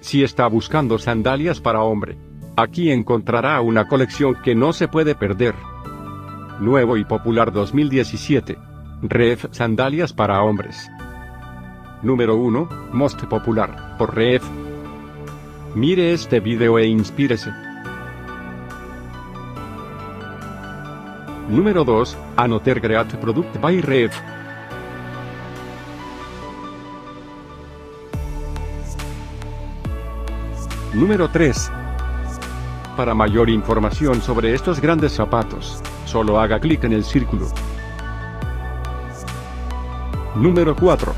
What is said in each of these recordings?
Si está buscando sandalias para hombre, aquí encontrará una colección que no se puede perder. Nuevo y popular 2017. Ref Sandalias para hombres. Número 1, Most Popular, por Ref. Mire este video e inspírese. Número 2, Another Great Product by Ref. Número 3. Para mayor información sobre estos grandes zapatos, solo haga clic en el círculo. Número 4.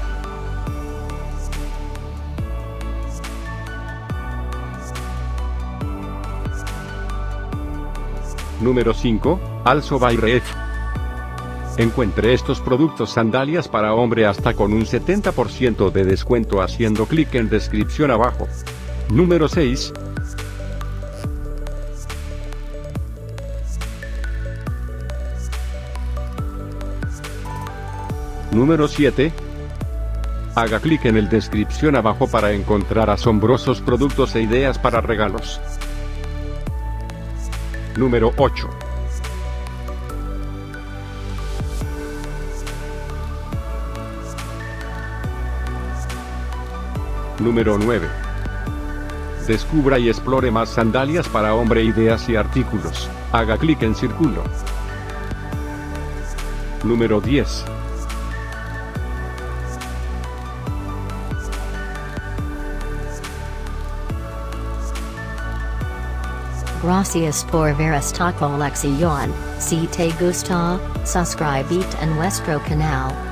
Número 5, Also by Ref. Encuentre estos productos sandalias para hombre hasta con un 70% de descuento haciendo clic en descripción abajo. Número 6. Número 7. Haga clic en el descripción abajo para encontrar asombrosos productos e ideas para regalos. Número 8. Número 9. Descubra y explore más sandalias para hombre, ideas y artículos. Haga clic en círculo. Número 10. Gracias por ver esta colección. Si te gusta, suscríbete a nuestro canal.